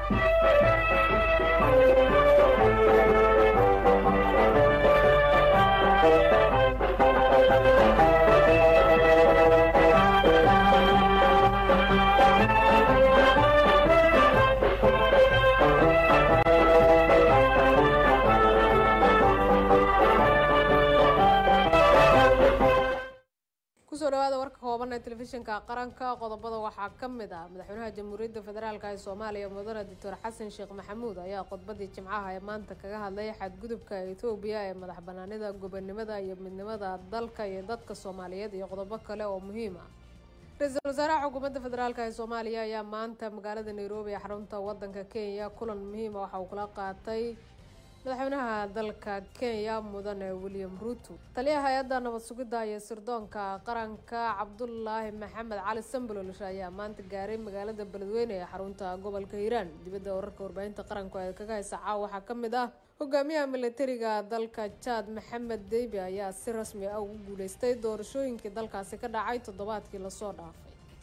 telefishinka qaranka qodobada waxaa kamid ah madaxweynaha jamhuuriyadda federaalka ee Soomaaliya mudane Dr. Xasan Sheekh Maxamuud ayaa khudbadii Jimcaha ee maanta kaga hadlay xadgudubka Itoobiya ee madaxbanaanida gobonimada iyo midnimada dalka iyo dadka Soomaaliyeed iyo qodobo kale oo muhiim ah. Ra'iisul Wasaaraha Xukuumadda Federaalka ee Soomaaliya ayaa maanta magaalada Nairobi ee xarunta wadanka Kenya kulan muhiim ah waxa uu kula qaatay madaxweynaha dalka Kenya mudane William Ruto. Taliyaha hay'adda nabad sugidda iyo sirdoonka qaranka Cabdullaahi Maxamed Cali Sambalool ayaa maanta gaaray magaalada Beledweyne ee xarunta gobolka Hiiraan. Dibadda wararka warbaahinta qaranka ee kaga haysa waxaa kamid ah hogaamiyaha militariga dalka Chad Maxamed Deibe ayaa si rasmi ah ugu guuleystay doorashooyinkii dalkaasi ka dhacay toddobaadkii la soo dhaafay.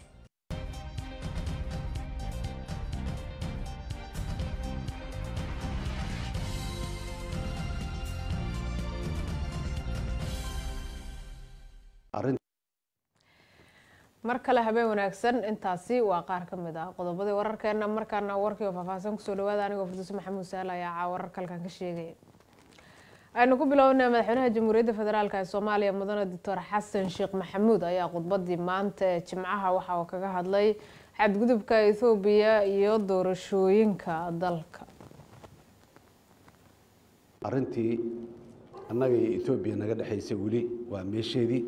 markale habeen wanaagsan intaasi waa qaar kamid ah qodobadii wararkeena markaana warkii oo faahfaahsan ku soo dhawaada aniga Farduus Maxamuud Saala ayaa wararka halkan ka sheegay aynu ku bilownaa madaxweynaha jamhuuriyadda federaalka ee Soomaaliya mudane Dr. Xasan Sheekh Maxamuud ayaa khudbadii maanta Jimcaha waxa uu kaga hadlay xadgudubka Itoobiya iyo doorashooyinka dalka. arintii annaga iyo Itoobiya naga dhaxaysay wali waa meesheedii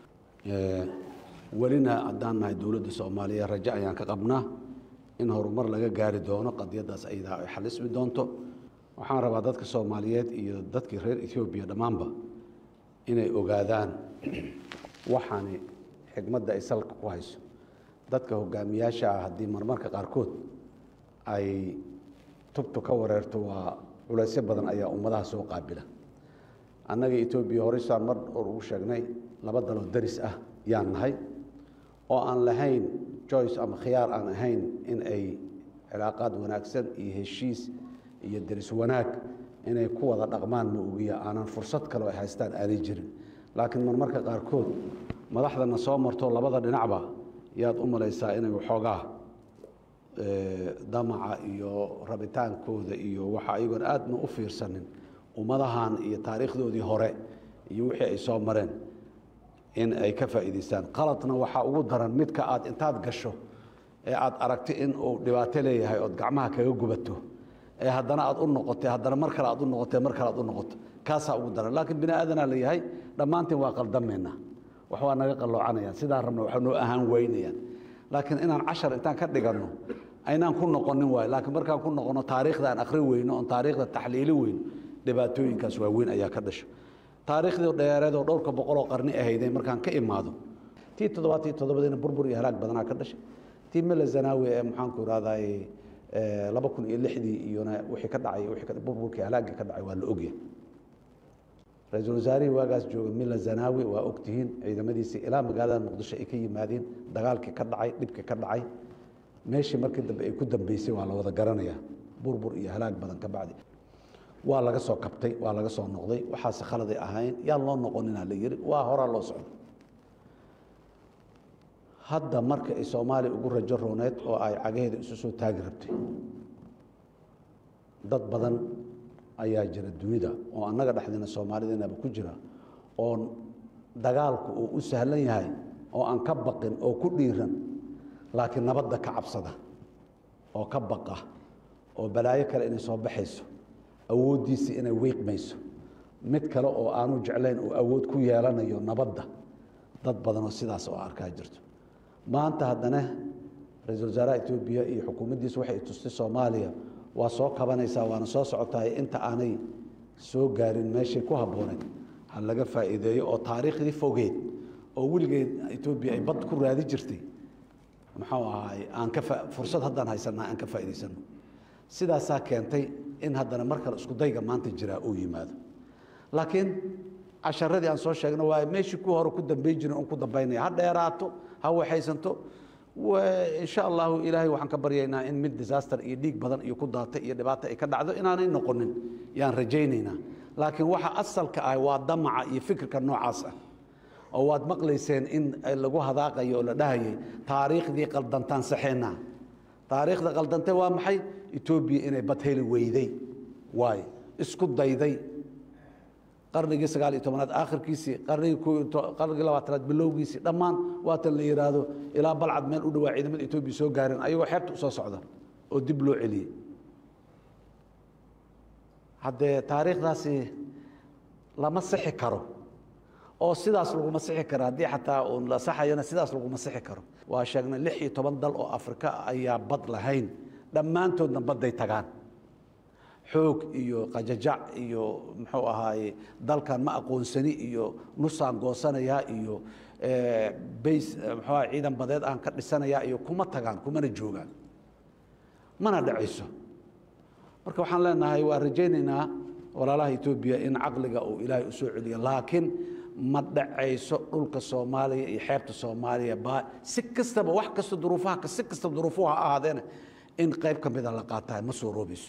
ولنا عدنا دولة الصومالية رجعنا كقبنا إن هرمر لقى جاري دونه قد يدرس أيضا حلس بدونته وحنا رباطات الصوماليات يضدك غير إثيوبيا دمانبا إن أوجادان وحني حكمة دا يسلك كويس ضدك هو جامياشة هدي مرمر كقاركود أي تبتو كوررتو ولا سبضن أي أمضاها سوق قابلة أنا إثيوبيا هوريسان مر وروشجني لبضلوا الدرس يعني هاي oo aan lahayn choice ama khiyaar aan ahayn in ay cilaaqad wanaagsan iyo heshiis iyo daris wanaag inay ku wada dhaqmaan ma ogiya aanan fursad kale ay haystaan aanay jirin laakiin marmarka qaar kood madaxdana soo marto labada dhinacba yaad u malaysaa inay waxoogaa damaca iyo rabitaankooda iyo waxa ayagoon aadna u fiirsanin ummadahan iyo taariikhdoodii hore iyo wixii ay soo mareen in ay ka faa'iideystaan qaladna waxa ugu daran midka aad intaad gasho ee aad aragtay in uu dhibaato leeyahay oo gacmaha kaga gubato ee haddana aad u noqotay haddana mar kale aad u noqotay mar kale aad u noqoto kaasa ugu daran laakiin bini aadana leeyahay dhamaanteen waa qaldameena wax waa naga qaloocanayaan sidaa rabna waxa noo ahaan weynayaan laakiin inaan 10 intaan ka dhigano aynaan ku noqonin waay laakiin markaan ku noqono taariikhda aan akhri weyno oo taariikhda taxliili weyn dhibaatooyinkaas waa weyn ayaa ka dhashay taariikhdii dheereed oo dhowrka boqol oo qarni ahaydeen markaan ka imaado tii 77 burbur iyo halaag badanaa ka dhashay tii meel zanaawi ee maxaan ku raadaay 2006 iyona wixii ka dhacay wixii burburkii halaag ka dhacay waa la ogyahay ra'iisul wasaarihi waagaas jooga meel zanaawi waa ogtihiin ciidamadiisa ilaa magaalada Muqdisho ay ka yimaadeen dagaalkii ka dhacay dhibkii ka dhacay meeshii markii dambe ay ku dambeysay waa la wada garanayaa burbur iyo halaag badan ka bacdi waa laga soo kabtay waa laga soo noqday waxaas khalad ay ahayn yaa loo noqonina la yiri waa hore loo socdo hadda marka ay Soomaali ugu rajo rooneed oo ay cageeda isu soo taagi rabtay dad badan ayaa jira dunida oo annaga dhaxdina Soomaalideenaba ku jira oo dagaalku uu u sahlan yahay oo aan ka baqin oo ku dhiiran laakiin nabadda ka cabsada oo ka baqa oo balaayo kale inay soo baxayso awoodiisa inay weeqmayso mid kale oo aanu jeclayn oo awood ku yeelanayo nabadda dad badan oo sidaas oo arkaa jirto maanta haddana ra'iisul wasaaraha Itoobiya iyo xukuumaddiisa waxay tustay Soomaaliya waa soo kabanaysaa waana soo socotaa inta aanay soo gaarin meeshay ku habooneed hal laga faa'iideeyo oo taariikhdii fogeed oo wiligeed Itoobiya ay bad ku raadi jirtay maxaa ahaay aan ka fursad haddaan haysanaa aan ka faa'iideysano sidaas keentay in haddana marka isku dayga maanta jira oo yimaado laakiin casharadii aan soo sheegno waa meeshii ku hore ku dambeey jiray oo ku dambeynay ha dheeraato ha waxaysanto وإن شاء الله إلهي وحن كبرينا إن مد ديزاستر يديك بدن يكون داتا يدباتا يكدعدو إن أنا نقولن يعني رجينينا لكن waxa asalka ah waa damaca iyo fikirka noocaas ah oo waad maqlayseen in lagu hadaaqayo la dhahayay taariikhdii qaldantaan saxeena taariikhda qaldantay waa maxay Ethiopia inay bad heli weyday waay isku dayday qarnigii 19aad aakhirkiisii qarnigii 20aad bilowgiisii dhamaan waatan la yiraahdo ilaa balcad meel u dhawaa ciidamada Ethiopia soo gaareen ayagoo xeebta u soo socda oo dib loo celiyay hadde taariikhdaasi lama sixi karo oo sidaas lagu masixi karo hadii xataa uu la saxayana sidaas lagu masixi karo waa sheegnay 16 dal oo Afrika ayaa bad lahayn dhamaantoodna baday tagaan xoog iyo qajajac iyo muxuu ahaay dalkan ma aqoonsani iyo nusaan goosanaya iyo base muxuu ahaay ciidan badeed aan ka dhisanaya iyo kuma tagaan kumana joogaan mana dhacayso marka waxaan leenahay waa rajaynaynaa walaalaha Ethiopia in aqliga uu Ilaahay u soo celiyo laakiin ma dhacayso dhulka Soomaaliya iyo xeebta Soomaaliya ba si kastaba wax kasta duruufaha ahaadeen in qayb ka mid ah la qaataa ma soo roobiso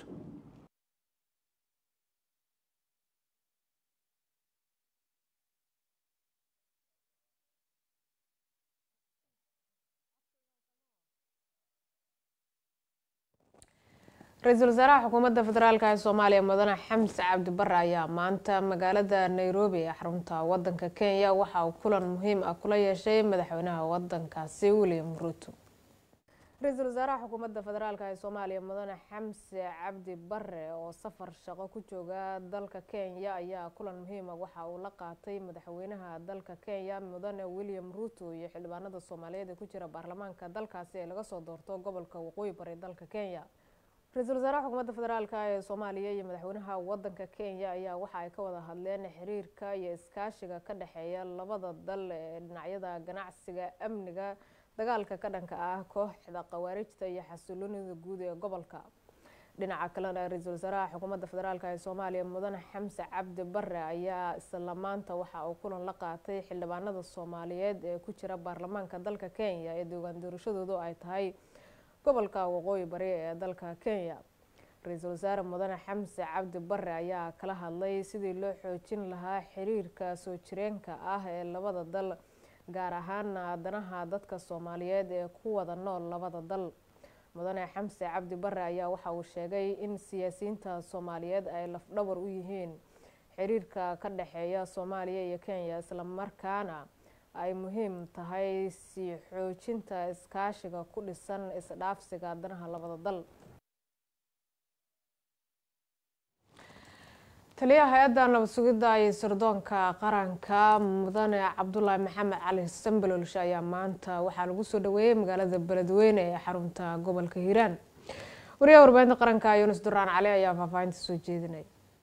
رئيسل وزراء حكومة فدرالka Soomaaliya Mudane Xamse Cabdi Barre ayaa maanta magaalada Nairobi ee xarunta wadanka Kenya waxa uu kulan muhiim ah kula yeeshay madaxweynaha wadankaasi William Ruto. رئيسل وزراء حكومة فدرالka Soomaaliya Mudane Xamse Cabdi Barre oo safar shaqo ku jooga dalka Kenya ayaa kulan muhiim ah waxa uu la qaatay madaxweynaha dalka Kenya Mudane William Ruto iyo xildhibaanada Soomaaliyeed ee ku jira baarlamaanka dalkaasi ee laga soo doorto gobolka Waqooyi Bari dalka Kenya. رئيسل وزراء حكومة فدرالka Soomaaliya iyo madaxweynaha wadanka Kenya ayaa waxa ay ka wada hadleen xiriirka iyo iskaashiga ka dhaxeeya labada dal ee dhinacyada ganacsiga amniga dagaalka ka dhanka ah kooxda qawaarijta iyo xasiloonida guud ee gobolka dhinaca kalena rئيسل وزراء xukuumadda federaalka ee Soomaaliya Mudane Xamse Cabdi Barre ayaa isla maanta waxa uu kulan la qaatay xildhibaanada Soomaaliyeed ee ku jira baarlamaanka dalka Kenya ee deegaan doorashadoodu ay tahay gobolka Waqooyi Bari ee dalka Kenya. Rئيسل وزراء Mudane Xamse Cabdi Barre ayaa kala hadlay sidii loo xoojin lahaa xiriirka soo jireenka ah ee labada dal gaar ahaan danaha dadka Soomaaliyeed ee ku wada nool labada dal. Mudane Xamse Cabdi Barre ayaa waxa uu sheegay in siyaasiyiinta Soomaaliyeed ay lafdhabar u yihiin xiriirka ka dhaxeeya Soomaaliya iyo Kenya isla markaana ay muhiim tahay si xoojinta iskaashiga ku dhisan isdhaafsiga danaha labada dal. taliyaha hay'adda nabad sugidda iyo sirdoonka qaranka Mudane Cabdullaahi Maxamed Cali Sambalolshe ayaa maanta waxaa lagu soo dhaweeyay magaalada Beledweyne ee xarunta gobolka Hiiraan. wariyaha warbaahinta qaranka Yunus Duraan Cali ayaa faafahinta soo jeedinay.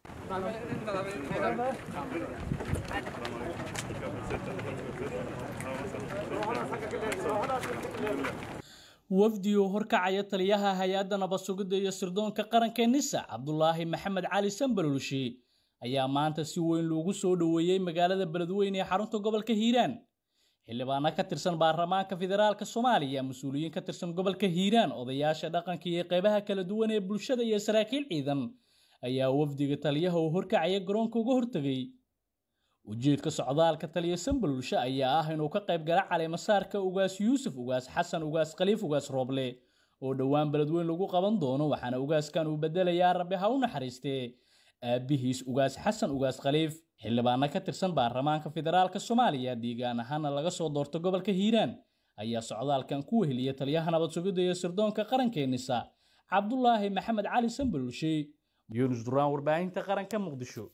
wafdi uu horkacaya taliyaha hay'adda nabad sugidda iyo sirdoonka qaranka NISA Cabdullaahi Maxamed Cali Sambalolshe ayaa maanta si weyn loogu soo dhaweeyay magaalada Beledweyne ee xarunta gobolka Hiiraan. xildhibaano ka tirsan baarlamaanka federaalka Soomaaliya, mas'uuliyiin ka tirsan gobolka Hiiraan, odayaasha dhaqanka iyo qaybaha kala duwan ee bulshada iyo saraakiil ciidan ayaa wafdiga taliyaha uu horkacaya garoonka uga hortagay. ujeedka socdaalka taliya Sambalolshe ayaa ah inuu ka qayb gala caleemasaarka ugaas Yuusuf ugaas Xasan ugaas Khaliif ugaas Rooble oo dhawaan Beledweyne lagu qaban doono, waxaana ugaaskan uu bedelayaa Rabbi ha u naxariistee aabihiis ugaas Xasan ugaas Khaliif. xildhibaano ka tirsan baarlamaanka federaalka Soomaaliya deegaan ahaan laga soo doorto gobolka Hiiraan ayaa socdaalkan ku weheliyay taliyaha nabad sugidda iyo sirdoonka qaranka NISA Cabdullaahi Maxamed Cali Sambalolshe. Yunus Duraan, warbaahinta qaranka, Muqdisho.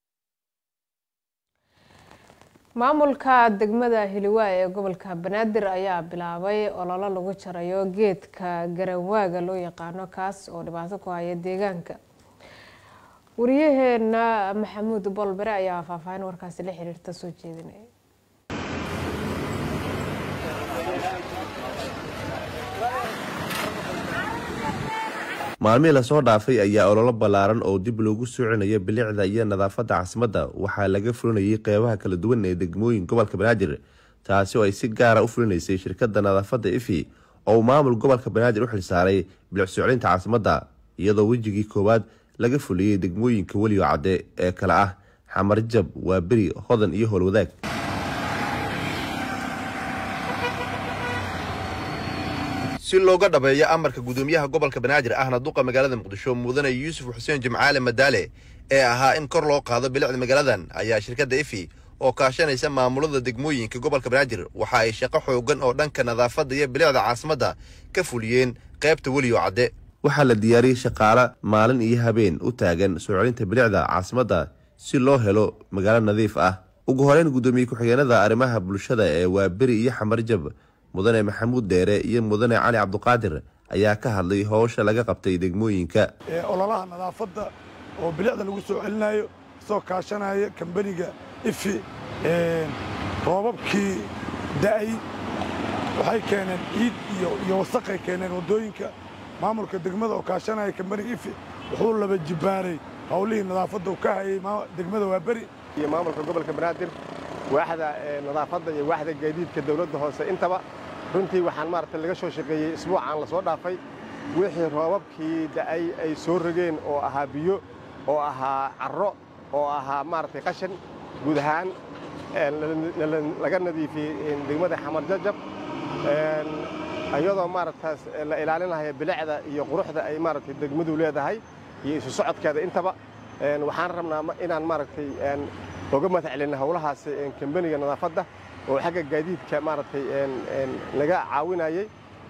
maamulka degmada Hiliwaa ee gobolka Banaadir ayaa bilaabay olole lagu jarayo geedka garanwaaga loo yaqaano kaas oo dhibaato ku haya deegaanka. wariyaheena Maxamuud Bolbere ayaa faafahin warkaasi la xiriirta soo jeedinay. maalmihii lasoo dhaafay ayaa ololo ballaaran oo dib loogu soconaya bilicda iyo nadaafadda caasimadda waxaa laga fulinayay qeybaha kala duwan ee degmooyin gobolka Banaadir, taasi oo ay si gaara u fulinaysay shirkadda nadaafadda IFI oo maamul gobolka banaadir u xilsaaray bilic soo celinta caasimadda iyadoo wejigii koowaad laga fuliyey degmooyinka weliyo cadde ee kala ah xamar jab waaberi hodan iyo howlwadaag. si looga dhabeeyo amarka gudoomiyaha gobolka banaadir ahna duqa magaalada muqdisho mudane yuusuf xuseen jimcaale madaale ee ahaa in kor loo qaado bilicda magaaladan ayaa shirkadda ifi oo kaashanaysa maamulada degmooyinka gobolka banaadir waxa ay shaqo xoogan oo dhanka nadaafadda iyo bilicda caasimadda ka fuliyeen qaybta weliyo cadde. waxaa la diyaariyey shaqaale maalin iyo habeen u taagan soo celinta bilicda caasimadda si loo helo magaalo nadiif ah. ugu horeyn gudoomiye ku-xigeenada arrimaha bulshada ee waaberi iyo xamar jab mudane maxamuud dheere iyo mudane cali cabdiqaadir ayaa ka hadlay howsha laga qabtay degmooyinka. ololaha nadaafadda oo bilicda lagu soo celinayo soo kaashanaya kambaniga ifi roobabkii da'ay waxay keeneen ciid iyo wasaqay keeneen waddooyinka maamulka degmada oo kaashanaya kambaniga ifi wuxuu laba jibaaray howlihii nadaafadda uu ka hayay degmada waaberi iyo maamulka gobolka banaadir waaxda nadaafadda iyo waaxda gaadiidka dawladda hoose intaba runtii waxaan maaragtay laga soo shaqeeyey isbuucan la soo dhaafay wixii roobabkii da'ay ay soo rogeen oo ahaa biyo oo ahaa carro oo ahaa maaragtay qashin guud ahaan laga nadiifiyey degmada xamar jajab iyadoo maaragtaas la ilaalinaya bilicda iyo quruxda ay maaragtay degmadu leedahay iyo isu socodkeeda intaba waxaan rabnaa inaan maaragtay uga mahadcelino howlahaas kambaniga nadaafadda oo xagga gaadiidka maaragtay laga caawinayay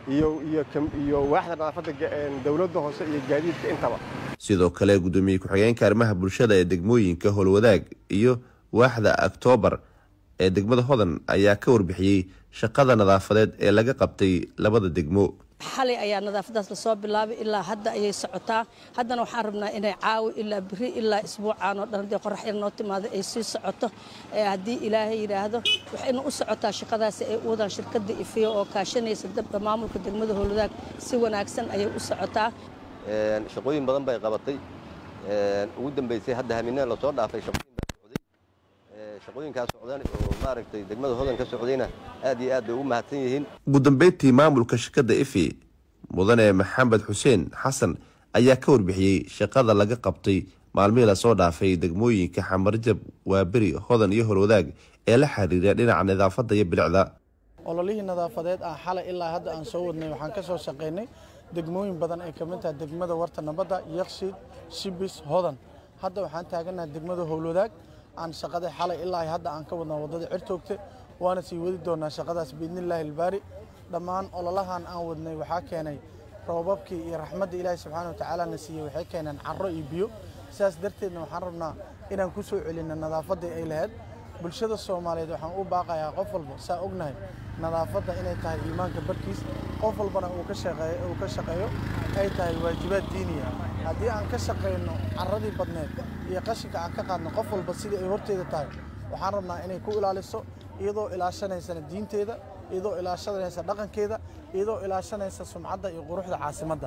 iyo waaxda nadaafadda dawladda hoose iyo gaadiidka intaba. sidoo kale gudoomiye ku-xigeenka arrimaha bulshada ee degmooyinka howlwadaag iyo waaxda Oktoobar ee degmada hodan ayaa ka warbixiyey shaqada nadaafadeed ee laga qabtay labada degmo. xalay ayaa nadaafadaas la soo bilaabay ilaa hadda ayay socotaa. haddana waxaan rabnaa inay caawi ilaa biri ilaa isbuucaan oo dhan hadii qorax yar noo timaado ay sii socoto haddii ilaahay yiraahdo waxayna u socotaa shaqadaasi ay u wadaan shirkadda ifiyo oo kaashanaysa dabda maamulka degmada howlwadaag si wanaagsan ayay u socotaa. shaqooyin badan bay qabatay ugu dambeysay hadda hamineen la soo dhaafay shaqooyinkaas socdaan oo maaragtay degmada hodan ka socdayna aad iyo aad bay ugu mahadsan yihiin. ugu dambeyntii maamulka shirkadda ifi mudane maxamed xuseen xasan ayaa ka warbixiyey shaqada laga qabtay maalmihii la soo dhaafay degmooyinka xamar jab waaberi hodan iyo howlwadaag ee la xiriira dhinaca nadaafadda iyo bilicda. ololihii nadaafadeed xalay ilaa hadda aan soo wadnay waxaan ka soo shaqeynay degmooyin badan ay ka mid tahay degmada warta nabadda yaqshid shibis hodan. hadda waxaan taaganahay degmada howlwadaag aan shaqada xalay ilaa hadda aan ka wadnaa wadada cirtoogte waana sii wadi doonaa shaqadaas biidnillaahi albaari. dhammaan ololahan aan wadnay waxaa keenay roobabkii iyo raxmadda ilaahay subxaana wa tacaala na siiyey waxay keeneen carro iyo biyo. sidaas darteedna waxaan rabnaa inaan ku soo celinno nadaafaddii ay lahayd bulshada Soomaaliyeed. waxaan u baaqayaa qof walba saa ognahay nadaafadda inay tahay iimaanka barkiis qof walbana uu ka shaqeeyo ay tahay waajibaad diiniya. haddii aan ka shaqeyno carradii badneed iyo qashinka aan ka qaadno qof walba sidii ay horteeda tahay waxaan rabnaa inay ku ilaaliso iyadoo ilaashanaysa diinteeda iyadoo ilaashanaysa dhaqankeeda iyadoo ilaashanaysa sumcadda iyo quruxda caasimadda.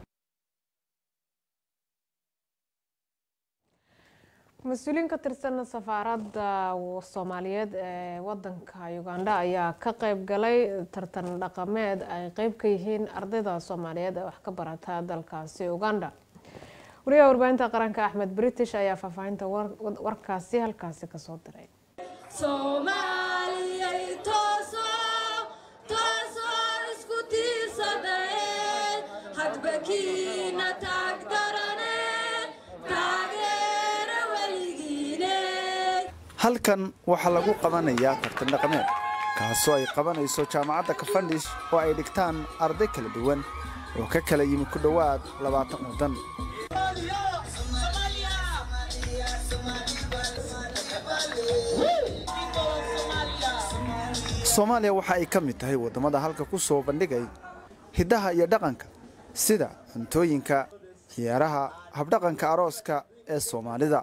mas-uuliyiin ka tirsan safaaradda Soomaaliyeed ee wadanka Uganda ayaa ka qayb galay tartan dhaqameed ay qayb ka yihiin ardayda Soomaaliyeed ee wax ka barata dalkaasi Uganda. wariyaha warbaahinta qaranka Axmed British ayaa faafahinta warkaasi halkaasi ka soo diray. halkan waxaa lagu qabanayaa tartan dhaqameed kaasoo ay qabanayso jaamacadda Cavendish oo ay dhigtaan arday kala duwan oo ka kala yimid ku dhawaad 20 wadan. Soomaaliya waxa ay ka mid tahay wadamada halka ku soo bandhigay hidaha iyo dhaqanka sida cuntooyinka, ciyaaraha, habdhaqanka arooska ee Soomaalida.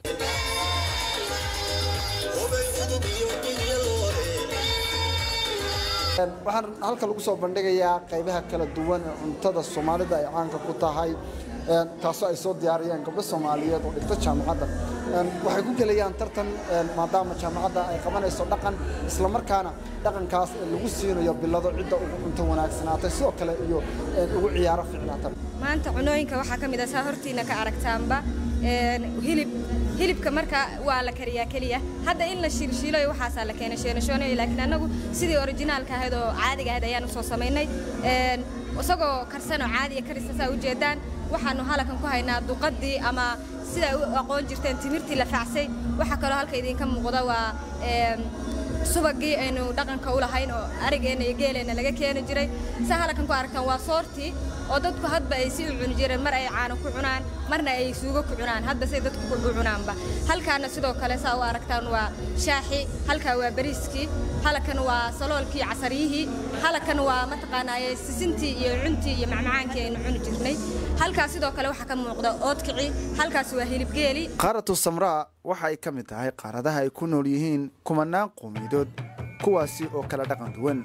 waxaan halka lagu soo bandhigayaa qaybaha kala duwan ee cuntada Soomaalida ay caanka ku tahay taasoo ay soo diyaariyeen gabdho Soomaaliyeed oo dhigta jaamacadda waxay ku gelayaan tartan maadaama jaamacadda ay qabanayso dhaqan isla markaana dhaqankaas lagu siinayo bilado cidda ugu cunto wanaagsanaatay sidoo kale iyo ugu ciyaaro fiicnaata maanta cunooyinka waxaa ka mid ah saa hortiina ka aragtaanba hilibka marka waa la kariyaa kaliya hadda in la shiilshiilayo waxaasaa la keenay sheenashoonayo laakiin annagu sidii originaalka ahayd oo caadiga ahayd ayaan soo samaynay isagoo karsan oo caadiga karista saa u jeedaan waxaanu halakan ku haynaa duqadii ama sida u aqoon jirteen timirtii la faacsay waxa kaloo halka idinka muuqda waa subagii aynu dhaqanka u lahayn oo arigeena iyo geeleena laga keeni jiray saa halakan ku aragtaan waa soortii oo dadku hadba ay si u cuni jireen mar ay caano ku cunaan marna ay suugo ku cunaan hadba say dadku u cunaanba halkaana sidoo kale saa u aragtaan waa shaaxi halkaa waa bariiskii halakan waa saloolkii casariyihii halakan waa mataqaanaaye sisintii iyo cuntii iyo macmacaankii aynu cuni jirnay halkaas sidoo kale waxaa ka muuqda oodkici halkaas waa hilibgeeli qaaratu samraa waxa ay ka mid tahay qaaradaha ay ku nool yihiin kumanaan qowmiyadood kuwaasi oo kala dhaqan duwan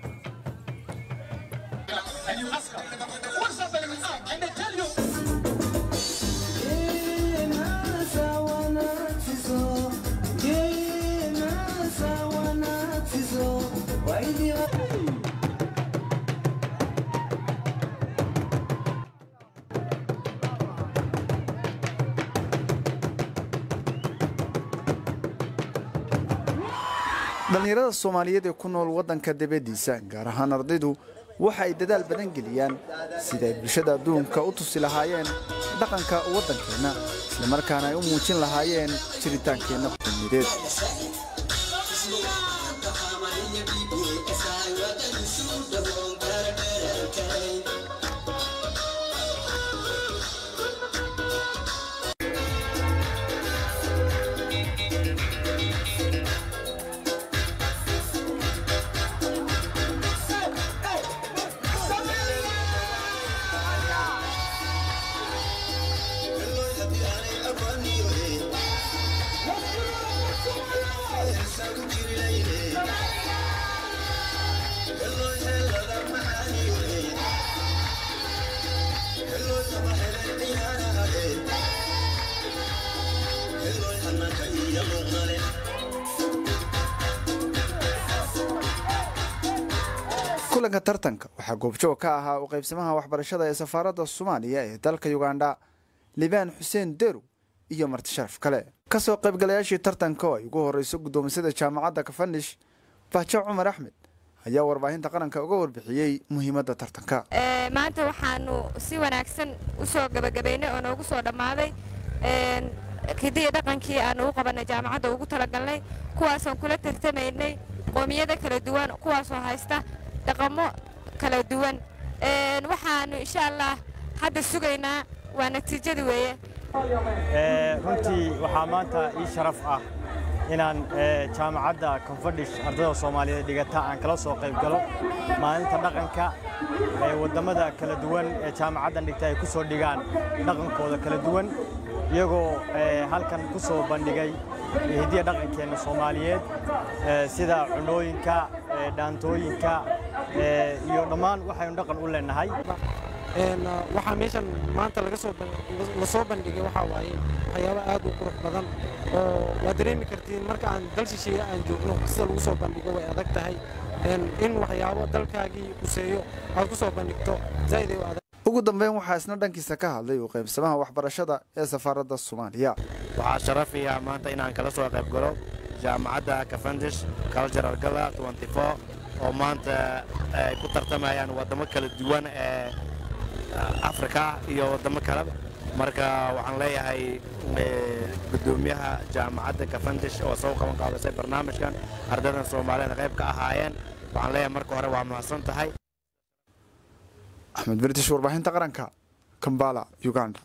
dhalinyarada Soomaaliyeed ee ku nool wadanka dibadiisa gaar ahaan ardaydu waxa ay dadaal badan geliyaan sida ay bulshada adduunka u tusi lahaayeen dhaqanka wadankeena isla markaana ay u muujin lahaayeen jiritaankeena qowmiyadeed kulanka tartanka waxaa goobjoog ka ahaa u qaybsamaha waxbarashada ee safaaradda Soomaaliya ee dalka Uganda Libaan Xuseen Deru iyo marti sharaf kale ka soo qaybgalayaashii tartanka oo ay ugu horeyso gudoomisada jaamacadda Kafandish Baajo Cumar Axmed ayaa warbaahinta qaranka uga warbixiyay muhiimadda tartanka maanta waxaanu si wanaagsan u soo gabagabeynay oo noogu soo dhamaaday kidii dhaqankii aan u qabanay jaamacadda ugu talagalnay kuwaas oo kula tartamaynay qoomiyada kala duwan kuwaas oo haysta dhaqamo kala duwan waxaanu insha Allah hadda sugaynaa waa natiijada weeye runtii waxaa maanta ii sharaf ah inaan jaamacadda Kafandish ardayda Soomaaliyeed dhigata aan kala soo qayb galo maalinta dhaqanka ee wadamada kala duwan ee jaamacaddan dhigta ay ku soo dhigaan dhaqankooda kala duwan iyagoo halkan ku soo bandhigay hidiya dhaqankeena Soomaaliyeed sida cunooyinka dhaantooyinka iyo dhammaan waxaynu dhaqan u leenahay waxaa meeshan maanta la soo bandhigay waxaa waaye waxyaabo aad u qurux badan oo waa dareemi kartiin marka aan dal shisheeye aan joogno sida lagu soo bandhigo way adag tahay in waxyaabo dalkaagii quseeyo aad ku soo bandhigto zaid ay u adag ugu dambeyn waxaa isna dhankiisa ka hadlay u qaybsamaha waxbarashada ee safaaradda Soomaaliya waxaa sharaf ah maanta inaan kala soo qayb galo jaamacadda Kafandish Cultural Gala 24 oo maanta ay ku tartamayaan wadamo kala duwan ee Afrika iyo wadamo kale marka waxaan leeyahay gudoomiyaha jaamacadda Kafandish oo soo qaban qaadasay barnaamijkan ardayda Soomaaliyeed qayb ka ahaayeen waxaan leeyahay marka hore waa mahadsan tahay Ahmed British warbaahinta qaranka Kampala Uganda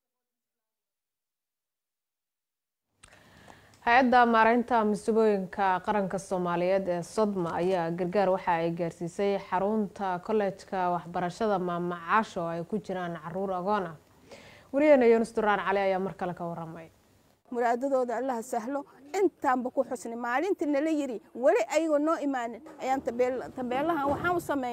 hay-adda maareynta masuuliyadda qaranka Soomaaliyeed ee Sodma ayaa gargaar waxa ay gaarsiisay xarunta college-ka waxbarashada maamacasho oo ay ku jiraan caruur agoon ah wariyana Yunus Duraan Cali ayaa mar kale ka waramay muraadadooda Allah sahlo intaanba ku xusnay maalintii nala yiri wali ayagoo noo imaanin ayaan tabeelahan waxaan u sameynay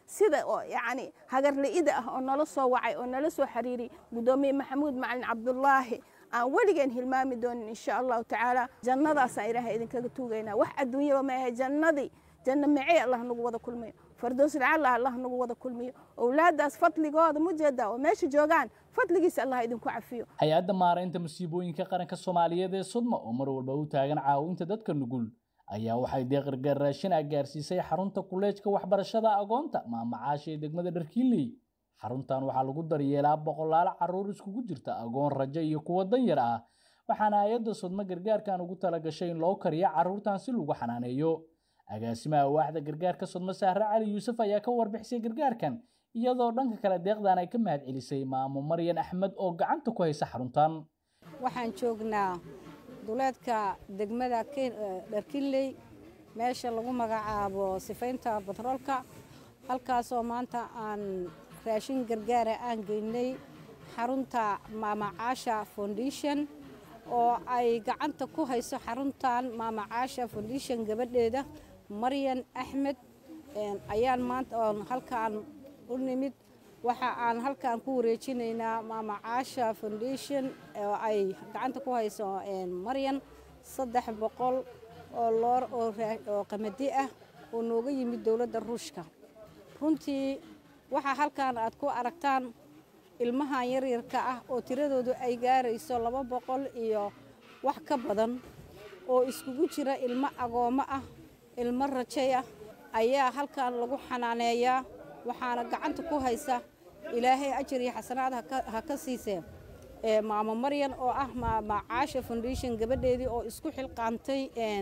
sida oo yacni hagarli'ida ah oo nala soo wacay oo nala soo xiriiray gudoomiye maxamuud macalin cabdulaahi aan weligeen hilmaami doonin insha allahu tacaala jannadaasaan ilaahay idinkaga tuugaynaa wax adduunyaba ma ahe jannadii janno macee allah nagu wada kulmayo fardoos lacala allah nagu wada kulmiyo awlaadaas fadligooda mujeeda oo meesha joogaan fadligiisa allah idinku cafiyo hay-adda maaraynta masiibooyinka qaranka Soomaaliyeed ee Sodma oo mar walba u taagan caawinta dadka nugul ayaa waxay deeq raashin gaarsiisay xarunta kuleejka waxbarashada agoonta maamacaash ee degmada Dharkiiley xaruntan waxaa lagu daryeelaa boqolaal caruur iskugu jirta agoon rajo iyo kuwa danyar ah waxaana hay-adda Sodma gargaarkan ugu talagashay in loo kariyo caruurtan si lagu xanaaneeyo agaasimaha waaxda gargaarka Sodma Sahra Cali Yuusuf ayaa ka warbixisay gargaarkan iyadoo dhanka kale deeqdan ay ka mahad celisay maamo Maryan Axmed oo gacanta ku haysa xaruntan waxaan joognaa duleedka degmada Dharkiiley meesha lagu magacaabo sifaynta batroolka halkaasoo maanta aan raashin gargaar aan geynay xarunta Mama Caasha Foundation oo ay gacanta ku hayso xaruntan Mama Caasha Foundation gabadheeda Maryan Axmed ayaan maanta halkaan u nimid waxa aan halkaan ku wareejinaynaa Mama Caasha Foundation oo ay gacanta ku hayso Maryan 300 oo loor oo qamadi ah oo nooga yimid dawladda Ruushka runtii waxa halkaan aad ku aragtaan ilmaha yaryarka ah oo tiradoodu ay gaarayso 200 iyo wax ka badan oo iskugu jira ilmo agoomo ah ilmo rajay ah ayaa halkaan lagu xanaaneeyaa waxaana gacanta ku haysa ilaahay ajir iyo xasanaad ha ka siisee maamo Maryan oo ah Mama Caasha Foundation gabadheedii oo isku xilqaantay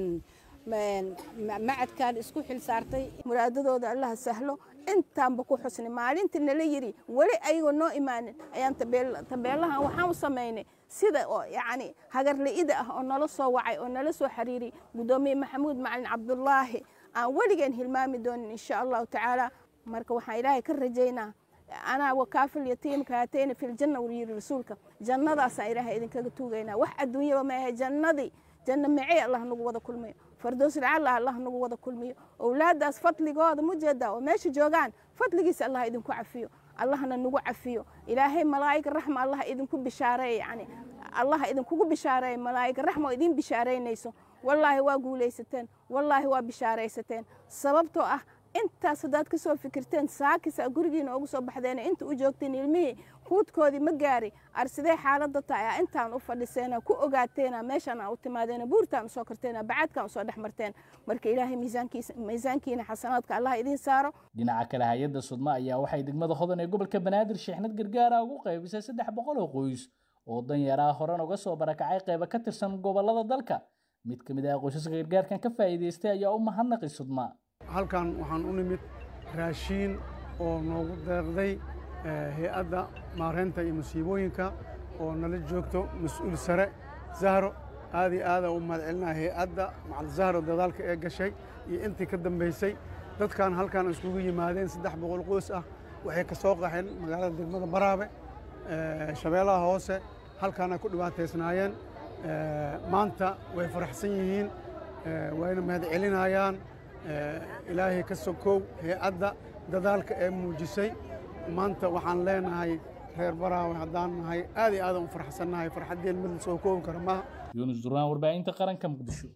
macadkan isku xil saartay muraadadooda allah sahlo intaanba ku xusni maalintii nala yiri wali ayagoo noo imaanin ayaan tabeelahan waxaan u sameynay sida oo yacni hagarli'ida ah oo nala soo wacay oo nala soo xiriiray gudoomiye maxamuud macalin cabdulaahi aan weligeen hilmaami doonin insha allahu tacaala marka waxaan ilaahay ka rajaynaa أنا وكافل يتيم كهاتين في الجنة ولي رسولك جنة سائرها إذن كتوجينا واحد الدنيا وما هي جنة جنة معي الله نقوض كل مية فردوس العلا الله نقوض كل مية أولاد أس فضل جواد مجدة وماشي جوجان فضل جيس الله إذن كعفيه الله نقو عفيه إلهي ملائكة الرحمة الله إذن كب بشارة يعني الله إذن كب بشارة ملائكة الرحمة إذن بشارة نيسو والله واقول ليستين والله وبشارة ستين سببته أنت صدقت كسو فكرتين ساكس أقولين أو صبح دينا أنت وجوكتين المي خود كودي مجاري أرسدي حالة ضطايا أنت عن أفضل السنة كو أقعدتنا ماشان أو تمادينا بورتان سوكرتنا بعد كان صادح مرتين مرك إلهي ميزانكينا حسناتك الله إذين سارو dhinaca kale hay'adda Sodma ayaa waxay degmada Hodan ee gobolka Banaadir Sheexnad gargaara ugu qaybisay 300 oo qoys oo danyar ah horan uga soo barakacay qayb ka tirsan gobolada dalka mid kamid ah qoysaska gargaarkan ka faa'iideystay ayaa u mahadnaqay Sodma halkan waxaan u nimid raashin oo noogu deeqday hay'adda maareynta iyo musiibooyinka oo nala joogto mas'uul sare Zahro aadi u mahadcelinaa hay'adda macal Zahro dadaalka ee gashay iyo intii ka dambeysay dadkan halkan iskugu yimaadeen 300 qoys ah waxay ka soo qaxeen magaalada degmada Baraabe shabeelaha hoose halkan ay ku dhibaateysnaayeen maanta way faraxsan yihiin wayna mahadcelinayaan ilaahay ka sokow hay'adda dadaalka ee muujisay maanta waxaan leenahay reer Baraawe haddaan nahay aad u faraxsanahay farxadeen mid soo koob kara ma Yunus Duraan warbaahinta qaranka Muqdisho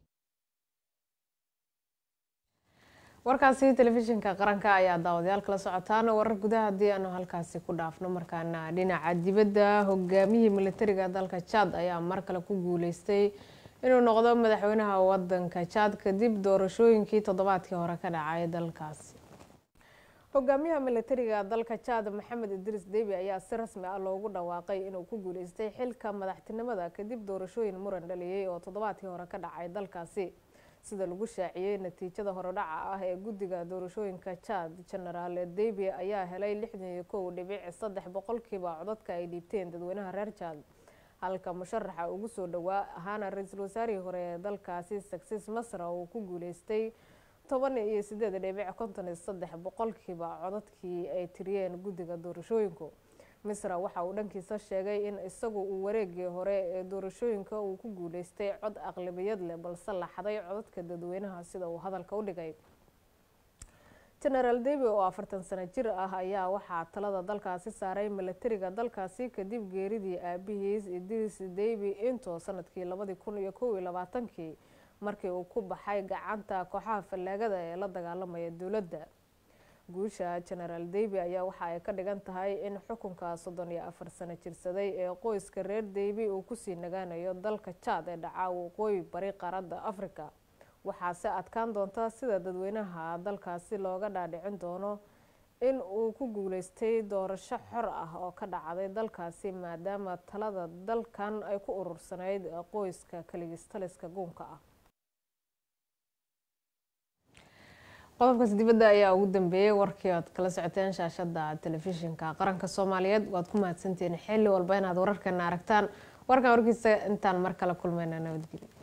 warkaasi telefishinka qaranka ayaa daawadayaal kala socotaan warar gudaha hadii aanu halkaasi ku dhaafno markaana dhinaca dibadda hogaamiyihii militariga dalka Chad ayaa mar kale ku guuleystay inuu noqdo madaxweynaha wadanka Chad kadib doorashooyinkii toddobaadkii hore ka dhacay dalkaas hogaamiyaha militariga dalka Chad Maxamed Idris Deby ayaa si rasmi ah loogu dhawaaqay inuu ku guuleystay xilka madaxtinimada kadib doorashooyin muran dhaliyay oo toddobaadkii hore ka dhacay dalkaasi sida lagu shaaciyay natiijada horodhaca ah ee guddiga doorashooyinka Chad General Deby ayaa helay 61.3% codadka ay dhiibteen dadweynaha reer Chad halka musharaxa ugu soo dhawaa ahaana ra'iisul wasaarihii hore ee dalkaasi Success Masra uu ku guuleystay 18.53% codadkii ay tiriyeen guddiga doorashooyinku Misra waxa uu dhankiisa sheegay in isagu uu wareegii hore ee doorashooyinka uu ku guuleystay cod aqlabiyad leh balse la xaday codadka dadweynaha sida uu hadalka u dhigay General Debi oo 40 sano jir ah ayaa waxaa talada dalkaasi saaray militariga dalkaasi kadib geeridii aabihiis Idris Debi intuu sanadkii 2021 markii uu ku baxay gacanta kooxaha fallaagada ee la dagaalamaya dawladda. guusha General Debi ayaa waxa ay ka dhigan tahay in xukunka 34 sano jirsaday ee qoyska reer Debi uu ku sii nagaanayo dalka Chad ee dhaca waqooyi bari qaaradda Afrika. waxaa se adkaan doonta sida dadweynaha dalkaasi looga dhaadhicin doono in uu ku guuleystay doorasho xor ah oo ka dhacday dalkaasi maadaama talada dalkan ay ku urursanayd qoyska kaligistaliska guunka ah. qodobkaas dibadda ayaa ugu dambeeyay warkii aad kala socoteen shaashada telefishinka qaranka Soomaaliyeed. waad ku mahadsantihiin xilli walba inaad wararkan aragtaan. warkan warkiisa intaan mar kale kulmayna nabadgelyo.